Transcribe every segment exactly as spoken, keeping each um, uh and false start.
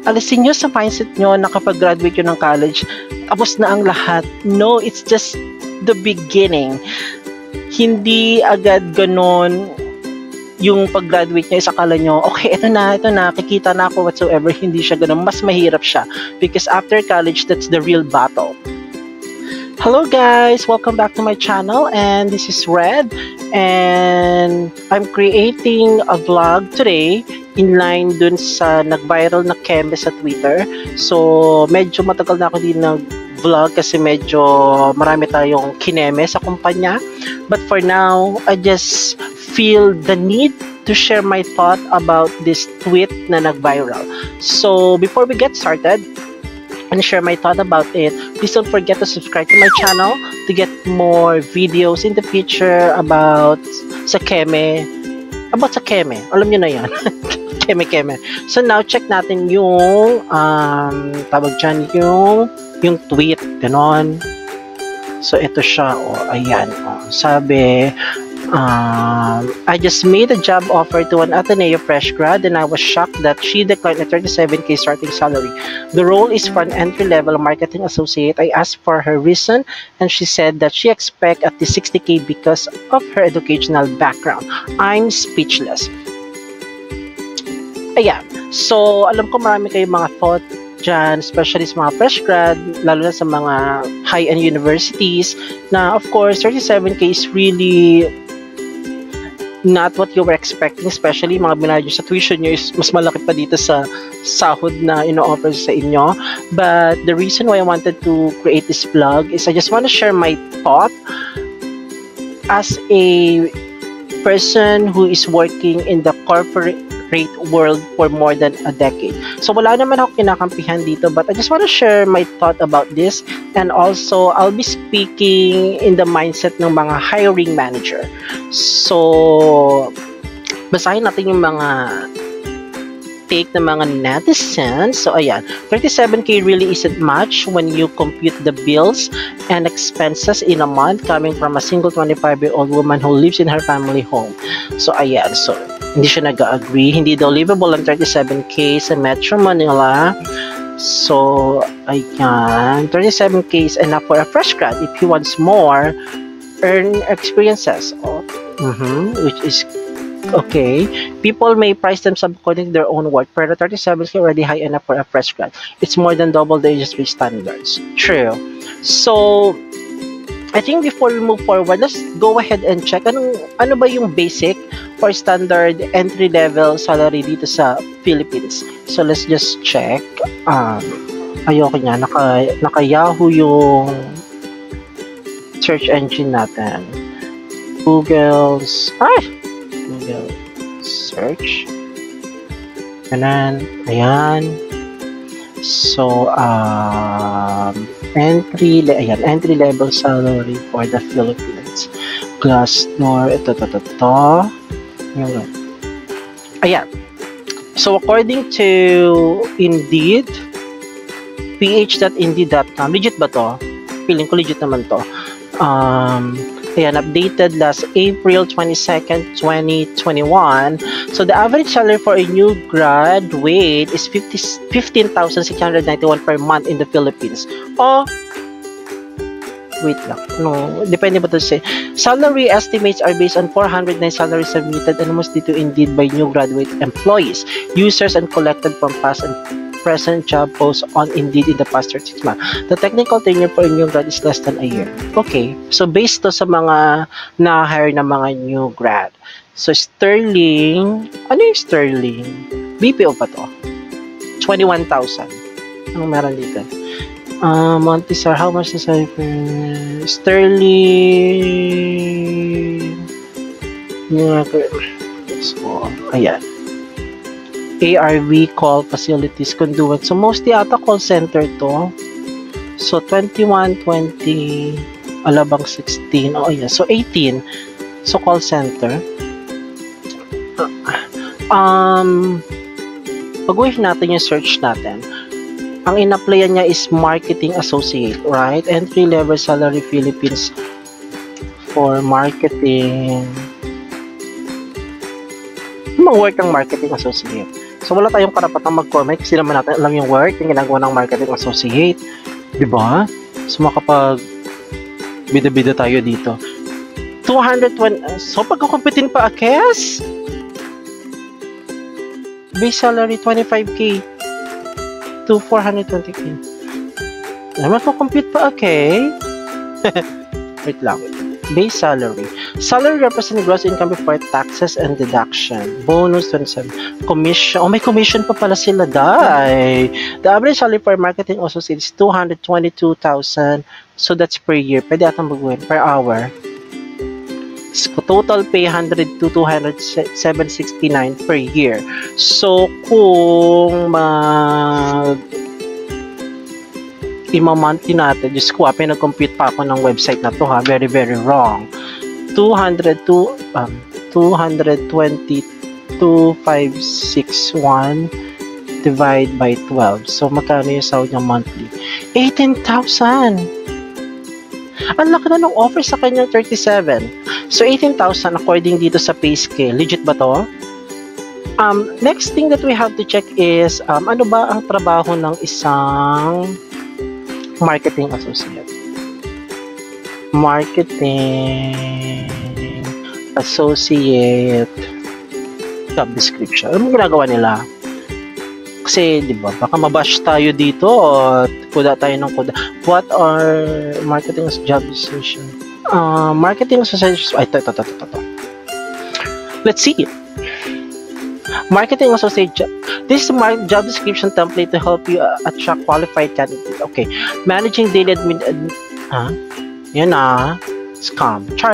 alisin nyo sa mindset nyo na kapag graduate nyo ng college, tapos na ang lahat. No, it's just the beginning. Hindi agad ganon yung pag-graduate nyo, isakala nyo, okay, ito na, ito na, kikita na ako whatsoever. Hindi siya ganon. Mas mahirap siya. Because after college, that's the real battle. Hello guys! Welcome back to my channel, and this is Red, and I'm creating a vlog today in line dun sa nag-viral na Kume sa Twitter. So, medyo matagal na ako din nag-vlog kasi medyo marami tayong kineme sa kumpanya. But for now, I just feel the need to share my thought about this tweet na nag-viral. So, before we get started, and share my thought about it, please don't forget to subscribe to my channel to get more videos in the future about sa Kume. About sa Kume. Alam nyo na yan. Kume, Kume. So now, check natin yung um, tawag dyan, yung yung tweet. Ganon. So ito siya. O, oh, ayan. Oh, sabi, Um, I just made a job offer to an Ateneo fresh grad, and I was shocked that she declined a thirty-seven K starting salary. The role is for an entry-level marketing associate. I asked for her reason, and she said that she expects at least sixty K because of her educational background. I'm speechless. Ayan. So, alam ko marami kayong mga thought dyan, especially sa mga fresh grad, lalo na sa mga high-end universities, na of course, thirty-seven K is really not what you were expecting, especially mga binayad sa tuition nyo is mas malaki pa dito sa sahod na ino-offer sa inyo. But the reason why I wanted to create this vlog is I just want to share my thought as a person who is working in the corporate world for more than a decade. So wala naman ako kinakampihan dito, but I just want to share my thought about this, and also I'll be speaking in the mindset ng mga hiring manager. So basahin natin yung mga take ng mga netizens. So ayan, thirty-seven K really isn't much when you compute the bills and expenses in a month coming from a single twenty-five year old woman who lives in her family home. So ayan, so hindi siya nag-agree. Hindi daw livable ang thirty-seven K sa Metro Manila. So, ayan. thirty-seven K is enough for a fresh grad. If he wants more, earn experiences. Oh, mm-hmm, which is okay. People may price themselves according to their own worth, pero thirty-seven K already high enough for a fresh grad. It's more than double the industry standards. True. So, I think before we move forward, let's go ahead and check anong, ano ba yung basic or standard entry-level salary dito sa Philippines. So, let's just check. Um, ayoko niya. Naka, naka-Yahoo yung search engine natin. Google's... Ay! Google search. Ayan. Ayan. So, um... entry, ayan, entry level salary for the Philippines. Glassdoor, ito, ito, ito, ito. Ayan. So, according to Indeed, p h dot indeed dot com, legit ba to? Feeling ko legit naman to. Um, ayan, updated last April twenty-second, twenty twenty-one. So, the average salary for a new graduate is fifteen thousand six hundred ninety-one per month in the Philippines. Oh, wait lang. No, depende ba to say. Salary estimates are based on four hundred nine salaries submitted and mostly to Indeed by new graduate employees, users, and collected from past and present job posts on Indeed in the past thirty-six months. The technical tenure for a new grad is less than a year. Okay. So, based to sa mga na-hire na mga new grad. So, Sterling, ano yung Sterling? B P O pa to? twenty-one thousand. Anong meron dito? Uh, Montisar, how much is it? Sterling. So, ayan. A R V call facilities conduit. So, mostly ata call center to. So, twenty-one, twenty, alabang sixteen. Oh, yeah. So, eighteen. So, call center. Um, pag-wave natin yung search natin. Ang in-applyan niya is marketing associate, right? Entry level salary Philippines for marketing. Mag-work ang marketing associate. So wala tayong karapatang mag-comment kasi naman natin alam yung work yung ginagawa ng marketing associate. Diba? So makapag bida-bida tayo dito. two hundred twenty, so pagkakumpitin pa, Akes? Base salary twenty-five K to four hundred twenty K. Naman ko compute pa, okay? Wait lang. Base salary. Salary represents gross income before taxes and deduction. Bonus twenty-seven. Commission. Oh, may commission pa pala sila, dai. The average salary for marketing associate is two hundred twenty-two thousand. So that's per year. Pwede atang baguhin. Per hour. So, total pay one hundred to two hundred seven sixty-nine per year. So kung mag ima-monthly natin, Diyos ko, pinag-compute pa ako ng website na to ha, very very wrong. two hundred two um two hundred twenty two thousand five hundred sixty-one divide by twelve. So magkano yung sahod niya monthly? eighteen thousand. Ang laki na ng offer sa kanya, thirty-seven. So eighteen thousand according dito sa pay scale. Legit ba to? Um, next thing that we have to check is um, ano ba ang trabaho ng isang marketing associate? Marketing associate job description. Ano ginagawa nila? Kasi, di ba, baka mabash tayo dito at kuda tayo ng kuda. What are marketing job description? Uh, marketing associate, ay, ito, ito, ito, ito, ito. Let's see. Marketing associate job. This is my job description template to help you uh, attract qualified candidates. Okay. Managing daily admin. Ad, huh? Yan na. Scam. Char.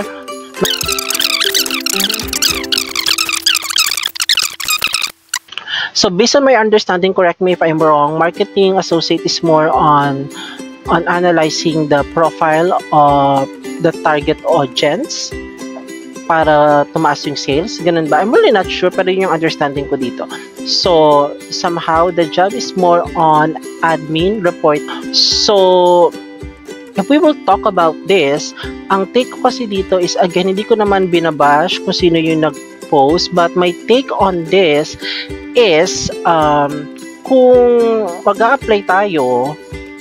So based on my understanding, correct me if I'm wrong, marketing associate is more on on analyzing the profile of the target audience para tumaas yung sales. Ganun ba? I'm really not sure, pero yun yung understanding ko dito. So, somehow, the job is more on admin report. So, if we will talk about this, ang take ko kasi dito is, again, hindi ko naman binabash kung sino yung nag-post, but my take on this is, um, kung mag-a-apply tayo,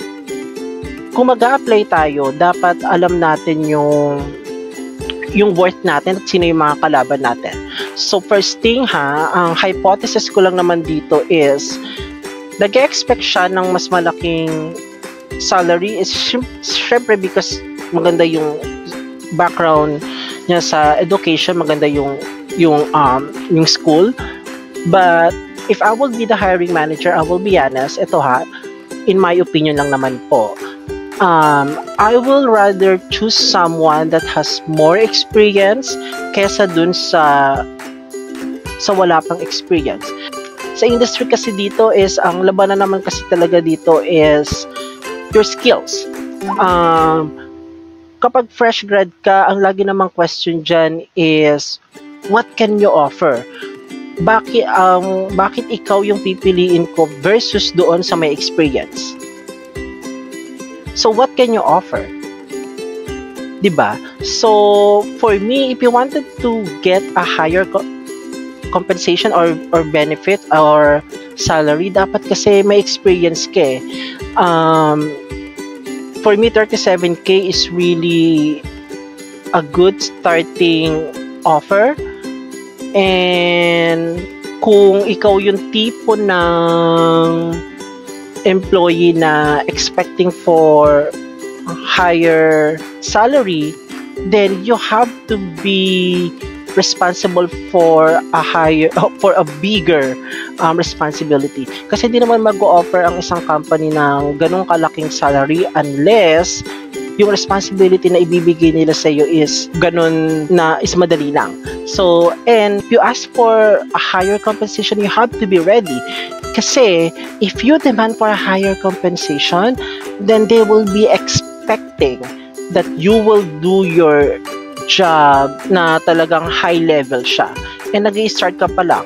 kung mag-a-apply tayo, dapat alam natin yung yung worth natin at sino yung mga kalaban natin. So first thing ha, ang hypothesis ko lang naman dito is nag-expect siya ng mas malaking salary is syempre because maganda yung background niya sa education, maganda yung yung um yung school. But if I will be the hiring manager, I will be honest, ito ha, in my opinion lang naman po, Um, I will rather choose someone that has more experience kesa dun sa sa wala pang experience. Sa industry kasi dito is, ang labanan naman kasi talaga dito is your skills. Um, kapag fresh grad ka, ang lagi namang question dyan is, what can you offer? Bakit, um, bakit ikaw yung pipiliin ko versus doon sa may experience? So, what can you offer? Diba? So, for me, if you wanted to get a higher co- compensation or, or benefit or salary, dapat kasi may experience ka eh. Um, for me, thirty-seven K is really a good starting offer. And kung ikaw yung tipo ng employee na expecting for higher salary, then you have to be responsible for a higher for a bigger um, responsibility. Kasi hindi naman mag-o-offer ang isang company ng ganong kalaking salary unless yung responsibility na ibibigay nila sa iyo is ganun na is madali lang. So, and if you ask for a higher compensation, you have to be ready. Kasi, if you demand for a higher compensation, then they will be expecting that you will do your job na talagang high level siya. And nag-i-start ka pa lang.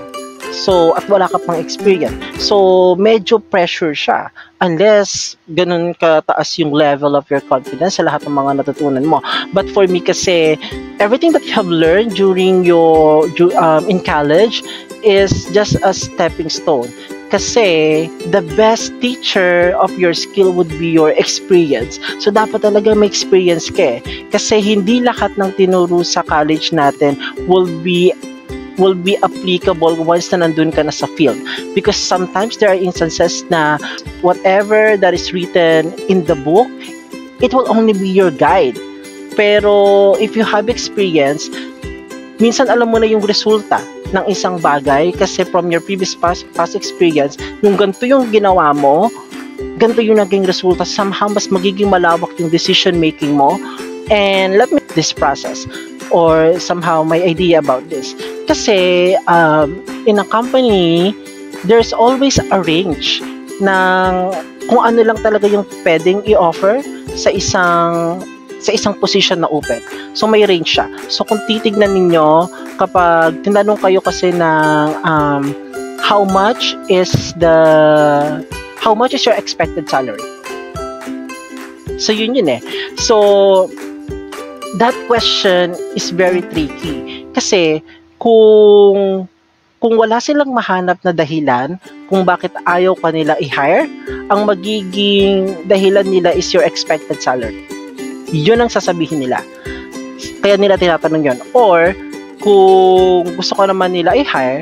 So, at wala ka pang experience. So, medyo pressure siya. Unless, ganun kataas yung level of your confidence sa lahat ng mga natutunan mo. But for me kasi, everything that you have learned during your, um, in college is just a stepping stone. Kasi, the best teacher of your skill would be your experience. So, dapat talaga may experience ka eh. Kasi, hindi lahat ng tinuro sa college natin will be will be applicable once na nandun ka na sa field. Because sometimes there are instances na whatever that is written in the book, it will only be your guide. Pero if you have experience, minsan alam mo na yung resulta ng isang bagay kasi from your previous past, past experience, yung ganito yung ginawa mo, ganito yung naging resulta, somehow mas magiging malawak yung decision making mo. And let me this process or somehow my idea about this. Kasi um, in a company, there's always a range ng kung ano lang talaga yung pwedeng i-offer sa isang sa isang position na open. So may range siya. So kung titignan ninyo, kapag tinanong kayo kasi ng um, how much is the how much is your expected salary? So yun yun eh. So that question is very tricky. Kasi kung kung wala silang mahanap na dahilan kung bakit ayaw ka nila i-hire, ang magiging dahilan nila is your expected salary. Yun ang sasabihin nila. Kaya nila tinatanong yun. Or, kung gusto ko naman nila i-hire,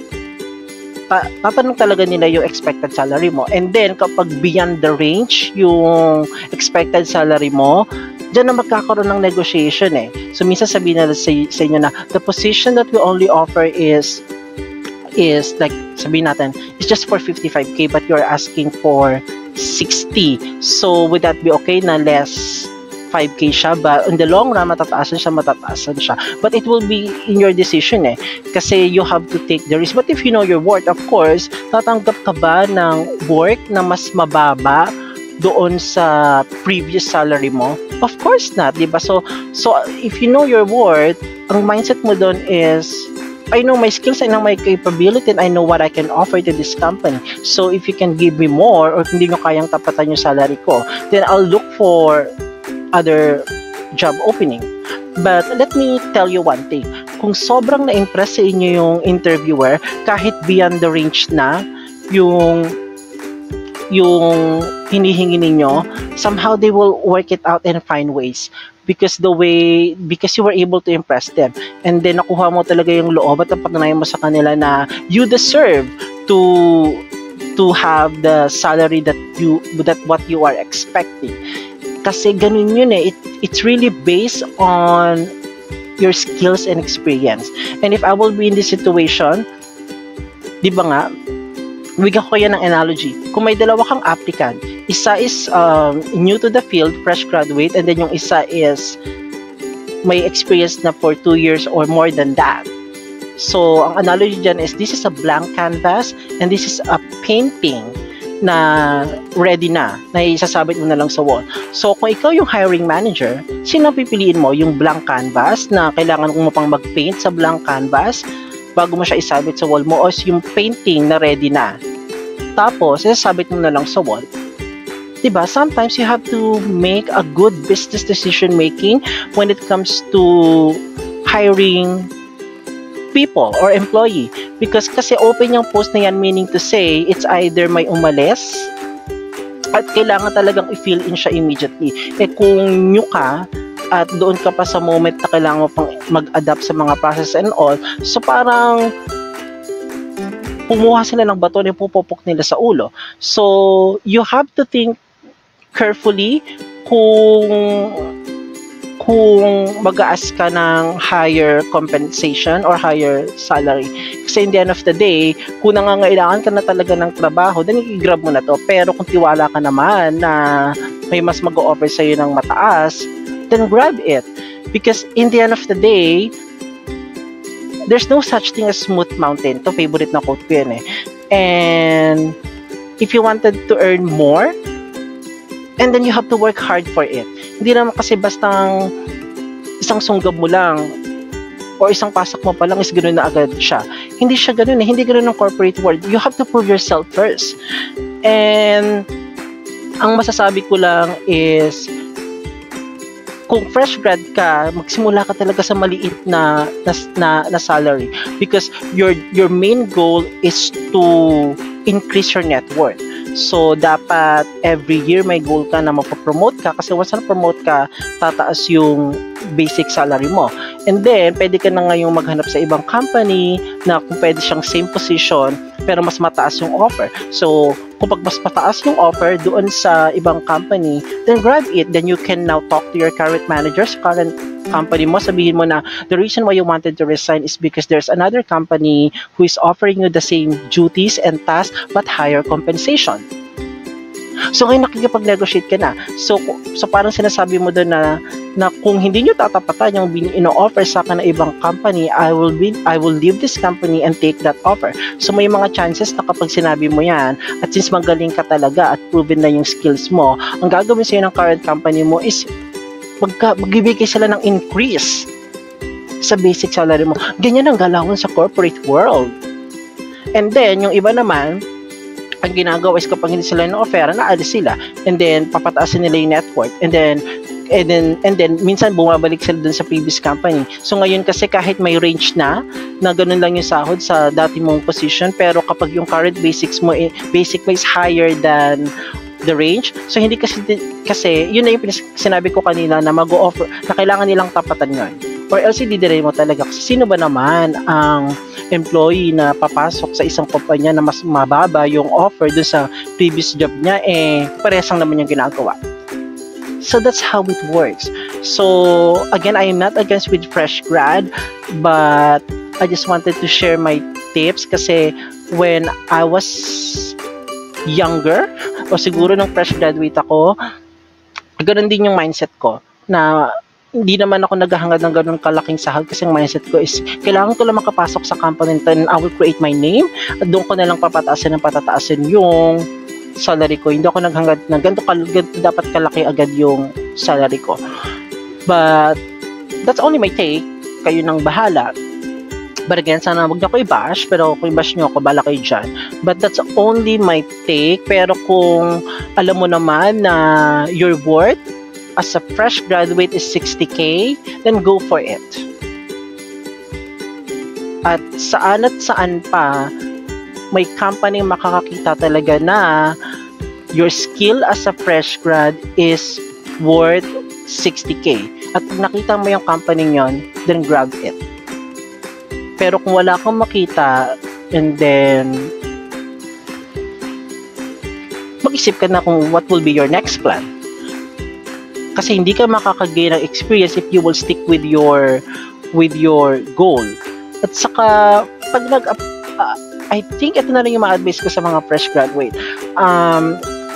ta- tatanong talaga nila yung expected salary mo. And then, kapag beyond the range, yung expected salary mo, dyan na magkakaroon ng negotiation eh. So, minsan sabihin nila sa, sa inyo na, the position that we only offer is, is like, sabihin natin, it's just for fifty-five K, but you're asking for sixty. So, would that be okay na less five K siya? But in the long run, matataasan siya, matataasan siya. But it will be in your decision eh. Kasi you have to take the risk. But if you know your worth, of course, tatanggap ka ba ng work na mas mababa doon sa previous salary mo? Of course not, di ba? So, so if you know your worth, ang mindset mo doon is, I know my skills, I know my capability, and I know what I can offer to this company. So, if you can give me more, or hindi nyo kayang tapatan yung salary ko, then I'll look for other job opening. But let me tell you one thing. Kung sobrang na-impress sa inyo yung interviewer, kahit beyond the range na yung yung hinihingi ninyo, somehow they will work it out and find ways because the way because you were able to impress them, and then nakuha mo talaga yung loob at napatunayan mo sa kanila na you deserve to to have the salary that you that what you are expecting. Kasi ganun yun eh, it, it's really based on your skills and experience. And if I will be in this situation, di ba nga, bigyan ko yan ng analogy. Kung may dalawa kang applicant, isa is um, new to the field, fresh graduate, and then yung isa is may experience na for two years or more than that. So, ang analogy dyan is this is a blank canvas and this is a painting na ready na, na isasabit mo na lang sa wall. So, kung ikaw yung hiring manager, sino pipiliin mo? Yung blank canvas na kailangan mo pang mag-paint sa blank canvas bago mo siya isabit sa wall mo, o yung painting na ready na? Tapos, isasabit mo na lang sa wall. Diba? Sometimes you have to make a good business decision making when it comes to hiring people or employee. Because kasi open yung post na yan, meaning to say, it's either may umalis at kailangan talagang i-fill in siya immediately. Eh kung new ka, at doon ka pa sa moment na kailangan mo pang mag-adapt sa mga process and all, so parang pumuha sila ng bato na pupupok nila sa ulo. So, you have to think carefully kung kung mag-a-ask ka ng higher compensation or higher salary. Kasi in the end of the day, kung nangangailangan ka na talaga ng trabaho, then i-grab mo na to. Pero kung tiwala ka naman na may mas mag-o-offer sa'yo ng mataas, then grab it. Because in the end of the day, there's no such thing as smooth mountain. To favorite na quote ko yun eh. And if you wanted to earn more, and then you have to work hard for it. Hindi naman kasi bastang isang sunggab mo lang, or isang pasok mo pa lang is ganoon na agad siya. Hindi siya ganoon eh. Hindi ganoon ang corporate world. You have to prove yourself first. And ang masasabi ko lang is, kung fresh grad ka, magsimula ka talaga sa maliit na na, na, na salary, because your your main goal is to increase your net worth. So, dapat every year may goal ka na mapapromote ka, kasi once na-promote ka, tataas yung basic salary mo. And then, pwede ka na ngayong maghanap sa ibang company na kung pwede siyang same position, pero mas mataas yung offer. So, kung pag mas mataas yung offer doon sa ibang company, then grab it. Then you can now talk to your current manager sa current company mo. Sabihin mo na the reason why you wanted to resign is because there's another company who is offering you the same duties and tasks but higher compensation. So ngayon nakikipag-negotiate ka na. So, so parang sinasabi mo doon na, na kung hindi nyo tatapatan yung ino-offer sa akin na ibang company, I will be, I will leave this company and take that offer. So may mga chances na kapag sinabi mo yan, at since magaling ka talaga at proven na yung skills mo, ang gagawin sa'yo ng current company mo is magka, magbibigay sila ng increase sa basic salary mo. Ganyan ang galawan sa corporate world. And then, yung iba naman, ang ginagawa is kapag hindi sila na-offer, naalis sila. And then, papataasin nila yung net worth. And then, and then, and then, minsan bumabalik sila dun sa previous company. So, ngayon kasi kahit may range na, na ganun lang yung sahod sa dati mong position, pero kapag yung current basics mo, basic mo is higher than the range, so hindi kasi, kasi yun na yung sinabi ko kanina na mag-o-offer, na kailangan nilang tapatan yun. Or else, hindi mo talaga. Kasi sino ba naman ang employee na papasok sa isang kumpanya na mas mababa yung offer doon sa previous job niya, eh, paresang naman yung ginagawa. So, that's how it works. So, again, I am not against with fresh grad, but I just wanted to share my tips kasi when I was younger, o siguro nung fresh graduate ako, ganoon din yung mindset ko, na hindi naman ako naghahangad ng ganun kalaking sahod kasi ang mindset ko is kailangan ko lang makapasok sa company and I will create my name at doon ko na lang papataasin ng patataasin yung salary ko. Hindi ako naghangad na ganito, ganito dapat kalaki agad yung salary ko. But that's only my take. Kayo nang bahala. But again, sana wag niyo ako i-bash, pero kung i-bash niyo ako, bala kayo dyan. But that's only my take. Pero kung alam mo naman na your worth as a fresh graduate is sixty K, then go for it. At saan at saan pa, may company makakakita talaga na your skill as a fresh grad is worth sixty K. At pag nakita mo yung company yon, then grab it. Pero kung wala kang makita, and then mag-isip ka na kung what will be your next plan. Kasi hindi ka makakagain ng experience if you will stick with your with your goal. At saka pag nag uh, I think ito na rin yung ma-advise ko sa mga fresh graduate. Um,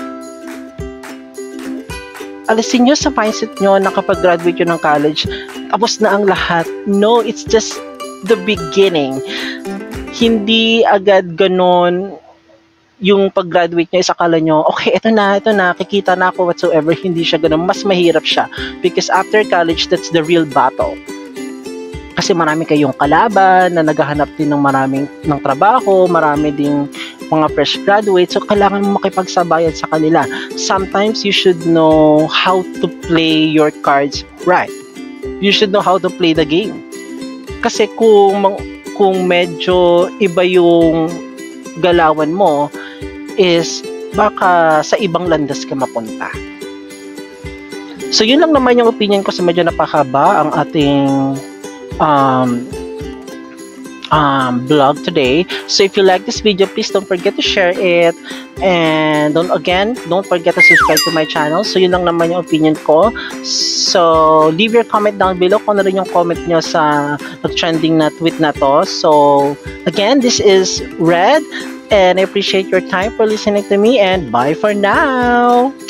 alisin nyo sa mindset nyo na kapag graduate nyo ng college, tapos na ang lahat. No, it's just the beginning. Hindi agad ganon yung pag-graduate nyo, isakala nyo, okay, ito na, ito na, kikita na ako whatsoever. Hindi siya ganun. Mas mahirap siya. Because after college, that's the real battle. Kasi marami kayong kalaban na naghahanap din ng maraming ng trabaho, marami ding mga fresh graduates, so kailangan mo makipagsabayan sa kanila. Sometimes you should know how to play your cards right. You should know how to play the game. Kasi kung kung medyo iba yung galawan mo, is baka sa ibang landas ka mapunta. So yun lang naman yung opinion ko, sa medyo napakaba ang ating um, um, blog today. So if you like this video, please don't forget to share it, and don't again don't forget to subscribe to my channel. So yun lang naman yung opinion ko. So leave your comment down below kung ano rin yung comment nyo sa nag-trending na tweet na to. So again, this is Red, and I appreciate your time for listening to me, and bye for now.